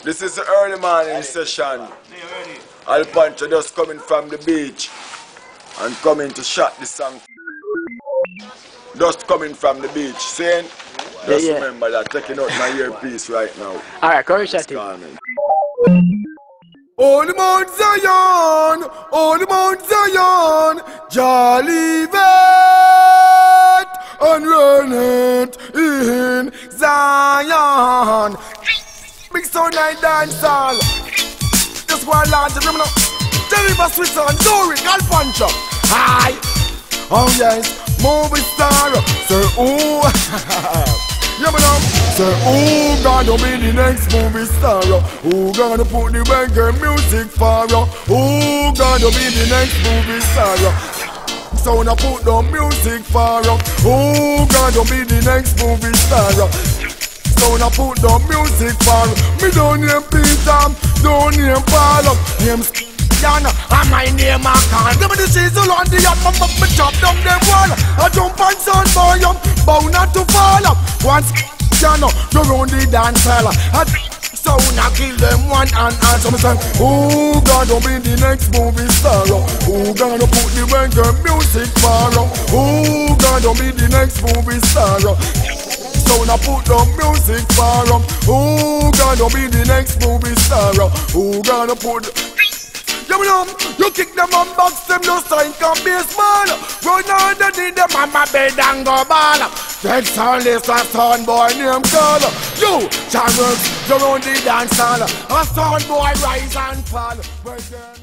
This is the early morning session. Al Pancho just coming from the beach and coming to shot the song. Just coming from the beach, saying, just remember that, taking out my earpiece right now. Alright, come shot it. On the Mount Zion, on the Mount Zion, Jolly vet and run it in Zion. Big sound like dancehall. Just one large, remember now. Jamaica, Switzerland, Zurich, Al Pancho. Hi. Oh yes, movie star. Say ooh. Yeah, man, say who gonna be the next movie star? Who gonna put the reggae music for? Who gonna be the next movie star? So now put the music for. Who gonna be the next movie star? So now put the music for. Me don't name Peter, don't name Paul, name Yana, and my name I can't. Give me the chisel on the up, me chop down them wall. I jump on sun boy, bound not to fall up. Once Yana, you run the dance hall. So now kill them one and some song. Who gonna be the next movie star? Who gonna put the reggae music for? Who gonna be the next movie star? So now put the music for. Who gonna be the next movie star? Who gonna put you kick them and box them, no sign can be small. Run underneath them on my bed and go ball. That sound is a sound boy named Call. You, Charles, you're on the dance hall. A sound boy rise and fall.